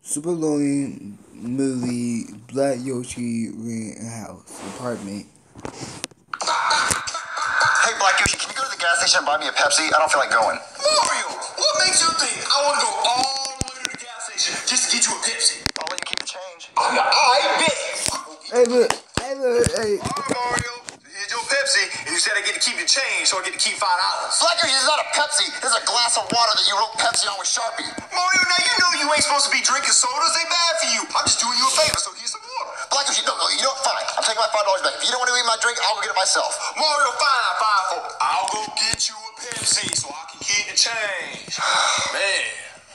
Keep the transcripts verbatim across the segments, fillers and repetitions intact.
Super annoying movie. Black Yoshi rent a house apartment. Hey, Black Yoshi, can you go to the gas station and buy me a Pepsi? I don't feel like going. Mario, what makes you think I want to go all the way to the gas station just to get you a Pepsi? I'll let you keep the change. Oh, no, I bet. Hey, look. Hey, look. Hey. All right, Mario. Here's your Pepsi, and you said I get to keep the change, so I get to keep five dollars. Black Yoshi, this is not a Pepsi. This is a glass of water that you wrote Pepsi on with Sharpie. Mario, now you know you ain't supposed to be drinking sodas. They bad for you. I'm just doing you a favor, so here's some water. Black Yoshi, no, no, you know what? Fine. I'm taking my five dollars back. If you don't want to eat my drink, I'll go get it myself. Mario, fine, fine. For I'll go get you a Pepsi so I can keep the change. Man.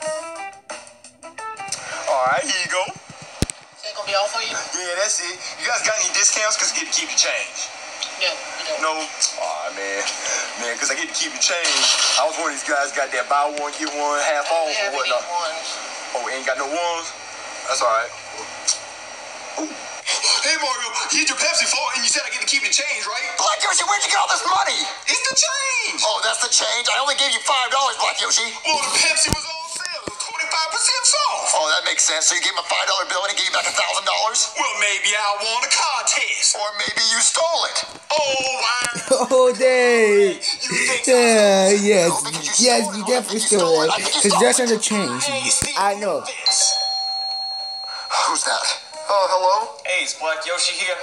All right, here you go. Is that gonna be all for you? Yeah, that's it. You guys got any discounts? Because I get to keep the change. Yeah, you No? don't. Aw, man. Man, because I get to keep the change. I was one of these guys got that buy one, get one, half off or whatnot. Oh, ain't got no ones? That's all right. Ooh. Hey, Mario, here's your Pepsi for, and you said I get to keep the change, right? Black Yoshi, where'd you get all this money? It's the change. Oh, that's the change? I only gave you five dollars, Black Yoshi. Well, the Pepsi was on sale. It was twenty-five percent off. Oh, that makes sense. So you gave him a five dollar bill and he gave you back one thousand dollars? Well, maybe I won a contest. Or maybe you stole it. Oh, wow. Oh, dang. You think Yeah, yes. No, because you Yes, stole it. you I think definitely you stole stole it. it. I think you Because stole that's it. not a change. I know. Who's that? Oh, hello? Hey, is Black Yoshi here?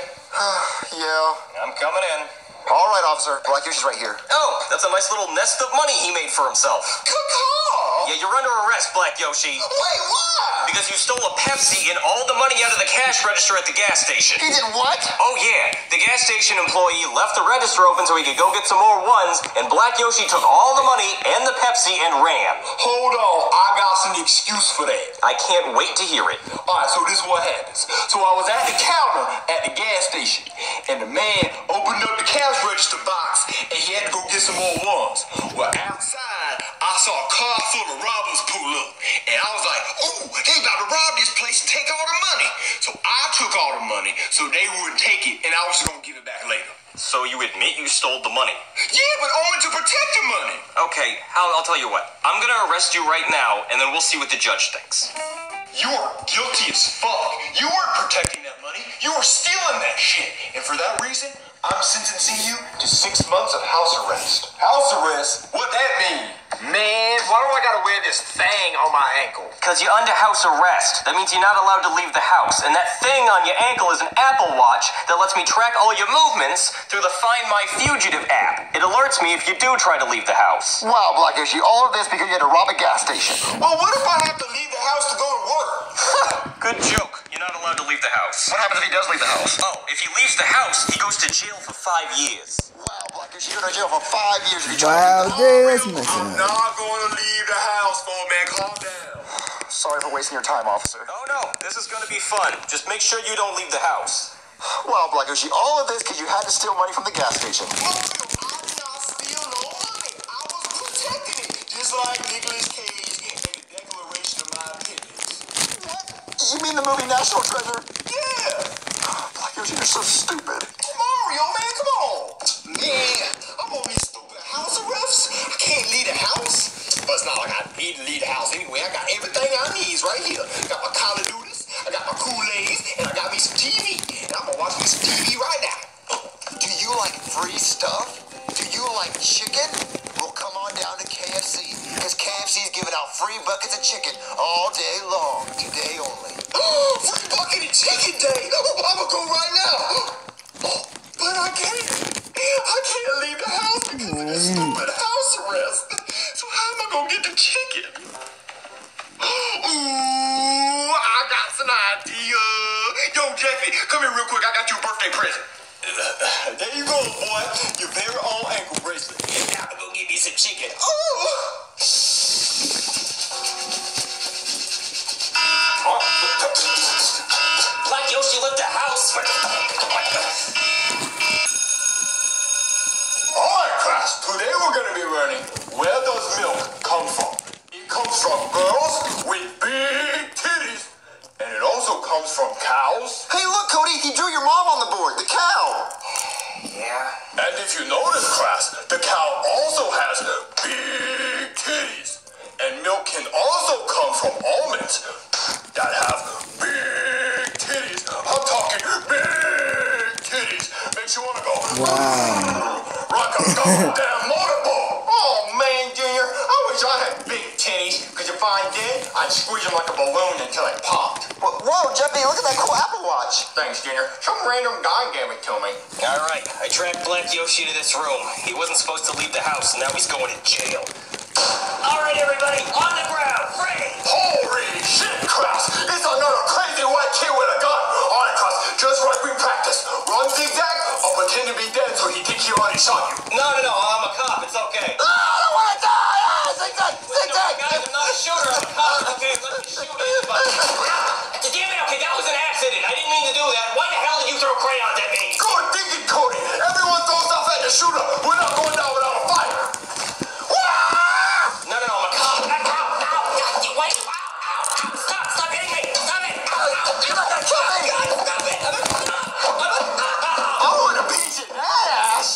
Yeah. I'm coming in. All right, officer. Black Yoshi's right here. Oh, that's a nice little nest of money he made for himself. Caw-caw. Yeah, you're under arrest, Black Yoshi. Wait, why? Because you stole a Pepsi and all the money out of the cash register at the gas station. He did what? Oh, yeah. The gas station employee left the register open so he could go get some more ones, and Black Yoshi took all the money and the Pepsi and ran. Hold on. I got some excuse for that. I can't wait to hear it. All right, so this is what happens. So I was at the counter at the gas station, and the man opened up the cash register box, and he had to go get some more ones. Well, outside, I saw a car full of robbers pull up, and I was like, ooh, they about to rob this place and take all the money. So I took all the money so they wouldn't take it, and I was going to give it back later. So you admit you stole the money? Yeah, but only to protect the money. Okay, I'll, I'll tell you what. I'm gonna arrest you right now, and then we'll see what the judge thinks. You are guilty as fuck. You weren't protecting that money. You were stealing that shit. And for that reason, I'm sentencing you to six months of house arrest. House arrest? What that mean? Man, why do I gotta wear this thing on my ankle? Because you're under house arrest. That means you're not allowed to leave the house. And that thing on your ankle is an Apple Watch that lets me track all your movements through the Find My Fugitive app. It alerts me if you do try to leave the house. Wow, Black Yoshi, all of this because you had to rob a gas station. Well, what if I have to leave the house to go to work? Good joke. You're not allowed to leave the house. What happens if he does leave the house? Oh, if he leaves the house, he goes to jail for five years. Wow, Black Yoshi, you're going to jail for five years if you try Wow, to leave dude, that's I'm messing up. not going to leave the house, for man. Calm down. the house. Sorry for wasting your time, officer. Oh no, this is gonna be fun. Just make sure you don't leave the house. Wow, Black Yoshi, all of this because you had to steal money from the gas station. Mario, I did not steal no money. I was protecting it, just like Nicolas Cage and the Declaration of My Opinions. What? You mean the movie National Treasure? Yeah. Black Yoshi, you're so stupid. Mario, man, come on. Man, I'm on these stupid house arrests. I can't leave the house. But it's not like I need to leave the house anyway. I got everything I need right here. I got my Call of Duties, I got my Kool-Aids, and I got me some T V. And I'm gonna watch me some T V right now. Do you like free stuff? Do you like chicken? Well, come on down to K F C. Because K F C's giving out free buckets of chicken all day long. Today only. Free bucket of chicken day. Oh, I'm gonna go right now. Oh, but I can't. I can't leave the house because of this stupid house arrest. So how am I gonna get the chicken? Ooh, I got some idea. Yo, Jeffy, come here real quick. I got you a birthday present. Uh, there you go, boy. Your very own ankle bracelet. Now I'm gonna get me some chicken. Oh! Black Yoshi left the house. All right, class. Today we're gonna be learning where does milk come from. It comes from girls with big titties, and it also comes from cows. Hey, look, Cody, he drew your mom on the board, the cow. Yeah. And if you notice, class, the cow also has big titties. And milk can also come from almonds that have I'd squeeze him like a balloon until it popped. Whoa, whoa, Jeffy, look at that cool Apple Watch. Thanks, Junior. Some random guy gave it to me. All right, I tracked Black Yoshi to this room. He wasn't supposed to leave the house, and now he's going to jail. All right, everybody, on the ground, ready. Holy shit, Kraus! It's another crazy white kid with a gun. All right, Kraus, just like we practiced. Run zigzag or pretend to be dead so he thinks he already shot you. No, no, no, I'm a cop. It's okay. Ah, I don't want to die! Ah, zigzag, zigzag! Guys, I'm not a shooter. I'm a cop. Okay, let me shoot anybody. Damn it, okay, that was an accident. I didn't mean to do that. Why the hell did you throw crayons at me? Good thinking, Cody. Everyone throws stuff at the shooter. We're not going down without a fight. No, no, no, I'm a cop. Ow, ow, ow. Wait. Ow, ow, ow. Stop, stop hitting me. Stop it. Ow, ow. You're not gonna kill me! Stop it. I want to beat your ass!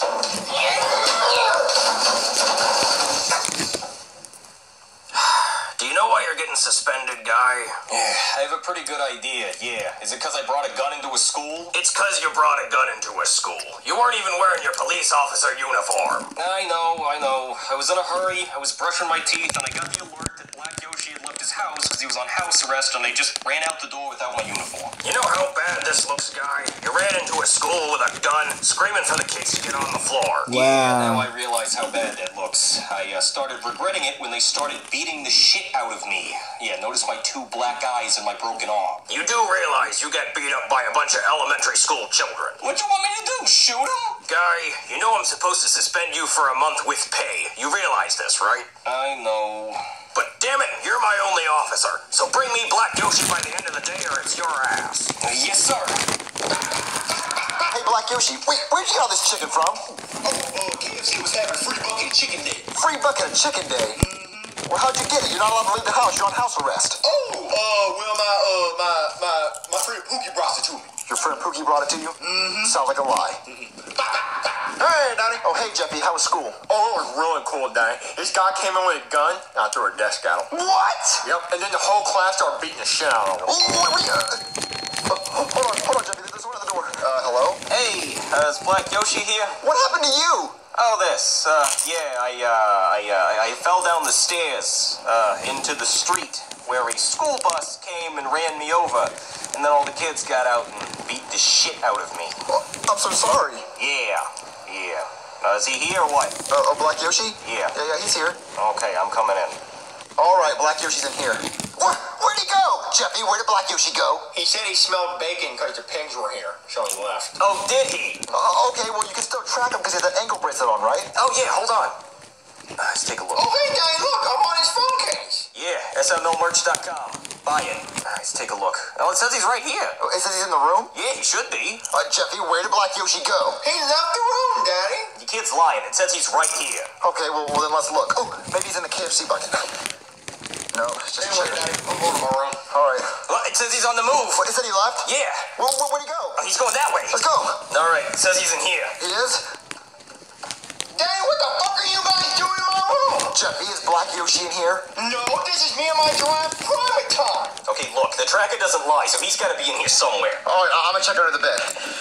Do you know why you're getting suspended, guy? Yeah, I have a pretty good idea, yeah. Is it because I brought a gun into a school? It's because you brought a gun into a school. You weren't even wearing your police officer uniform. I know, I know. I was in a hurry, I was brushing my teeth, and I got the alert that Black Yoshi had left his house because he was on house arrest, and they just ran out the door without my uniform. You know how bad this looks, guy? You ran into a school with a gun, screaming for the kids to get on the floor. Wow. Yeah, now I realize how bad that looks. I uh, started regretting it when they started beating the shit out of me. Yeah, notice my two black eyes and my broken arm. You do realize you get beat up by a bunch of elementary school children. What do you want me to do, shoot them? Guy, you know I'm supposed to suspend you for a month with pay. You realize this, right? I know. But damn it, you're my only officer. So bring me Black Yoshi by the end of the day or it's your ass. Uh, yes, sir. Hey, Black Yoshi, wait, where'd you get all this chicken from? Oh, uh, K F C was having free bucket chicken day. Free bucket of chicken day? Well, how'd you get it? You're not allowed to leave the house. You're on house arrest. Oh, uh, well, my, uh, my, my, my friend Pookie brought it to me. Your friend Pookie brought it to you? Mm-hmm. Sounds like a lie. Hey, Donnie. Oh, hey, Jeffy, how was school? Oh, it was really cool, Donnie. This guy came in with a gun, and I threw a desk at him. What? Yep, and then the whole class started beating the shit out of him. Oh, wait, wait, uh, uh, hold on, hold on, Jeffy. There's one at the door. Uh, hello? Hey, uh, is Black Yoshi here? What happened to you? Oh, this, uh, yeah, I, uh, I, uh, I fell down the stairs, uh, into the street, where a school bus came and ran me over, and then all the kids got out and beat the shit out of me. Oh, I'm so sorry. Yeah, yeah. Uh, is he here or what? Uh, oh, Black Yoshi? Yeah. Yeah, yeah, he's here. Okay, I'm coming in. All right, Black Yoshi's in here. Where, where'd he go? Jeffy, where did Black Yoshi go? He said he smelled bacon because the pigs were here, so he left. Oh, did he? Uh, okay, well, you can still track him because he has that ankle bracelet on, right? Oh, yeah, hold on. Uh, let's take a look. Oh, hey, Donnie, look, I'm on his phone case. Yeah, S M L merch dot com. Buy it. Uh, let's take a look. Oh, it says he's right here. Oh, it says he's in the room? Yeah, he should be. Uh, Jeffy, where did Black Yoshi go? He left the room, Daddy. The kid's lying. It says he's right here. Okay, well, well then let's look. Oh, maybe he's in the K F C bucket. No, it's just Anyway, chicken. Daddy, I'm going to my room. All right. Well, it says he's on the move. What, it said he left? Yeah. Well, where, where'd he go? Oh, he's going that way. Let's go. All right, it says he's in here. He is? Daddy, what the fuck are you guys doing in my room? Jeffy, is Black Yoshi in here? No, this is me and my giraffe private time. Okay, look, the tracker doesn't lie, so he's got to be in here somewhere. All right, I'm gonna check under the bed.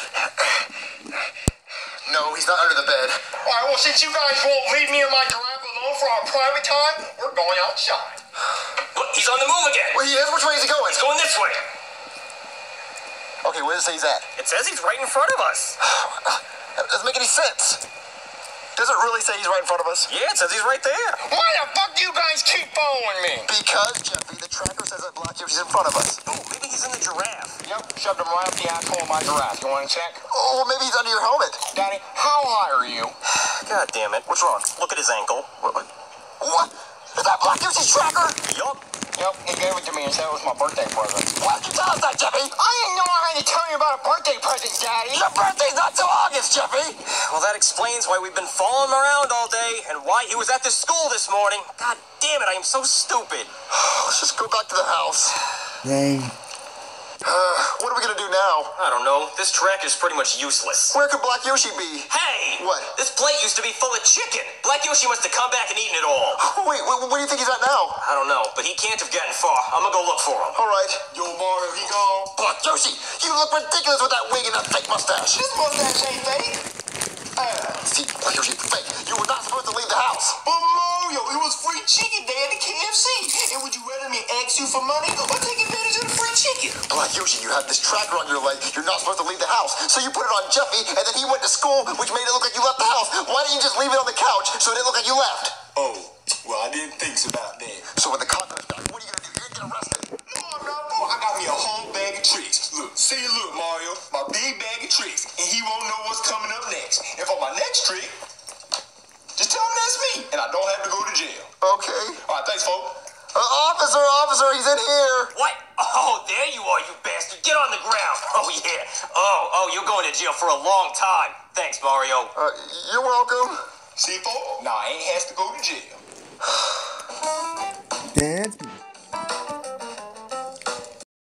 No, he's not under the bed. All right, well, since you guys won't leave me and my giraffe alone for our private time, we're going outside. Look, he's on the move again. Well, he is? Which way is he going? He's going this way. Okay, where does it say he's at? It says he's right in front of us. That doesn't make any sense. Does it really say he's right in front of us? Yeah, it says he's right there. Why the fuck do you guys keep following me? Because, Jeffy, the tracker says that Black Yoshi's in front of us. Oh, maybe he's in the giraffe. Yep, shoved him right up the asshole of my giraffe. You want to check? Oh, well, maybe he's under your helmet. Daddy, how high are you? God damn it. What's wrong? Look at his ankle. What? What? what? Is that Black Yoshi's tracker? Yup. Yep, he gave it to me and said it was my birthday present. Why did you tell us that, Jeffy? I didn't know I had to tell you about a birthday present, Daddy. Your birthday's not till August, Jeffy. Well, that explains why we've been following him around all day and why he was at the school this morning. God damn it, I am so stupid. Let's just go back to the house. Dang. Uh, what are we gonna do now? I don't know. This track is pretty much useless. Where could Black Yoshi be? Hey! What? This plate used to be full of chicken. Black Yoshi must have come back and eaten it all. Wait, wait, where do you think he's at now? I don't know, but he can't have gotten far. I'm gonna go look for him. All right. Yo, Mario, he gone. Black Yoshi, you look ridiculous with that wig and that fake mustache. This mustache ain't fake. How? See, Black Yoshi, fake. You were not supposed to leave the house. But Mario, it was free chicken day at the K F C. And would you rather me ask you for money or take advantage of the free chicken? Black Yoshi, you have this tracker on your leg. You're not supposed to leave the house. So you put it on Jeffy, and then he went to school, which made it look like you left the house. Why didn't you just leave it on the couch so it didn't look like you left? Oh, well, I didn't think about that. So when the cop comes back, what are you gonna do? You're gonna get arrested. No, I'm not, bro. I got me a whole bag of tricks. Look, see, look, Mario, my big bag of tricks, and he won't know what's coming up next. And for my next trick, just tell him that's me, and I don't have to go to jail. Okay. All right, thanks, folks. Uh, officer, officer, he's in here. What? Oh, there you are, you bastard. Get on the ground. Oh, yeah. Oh, oh, you're going to jail for a long time. Thanks, Mario. Uh, you're welcome. See, folks, now I ain't has to go to jail. Dance.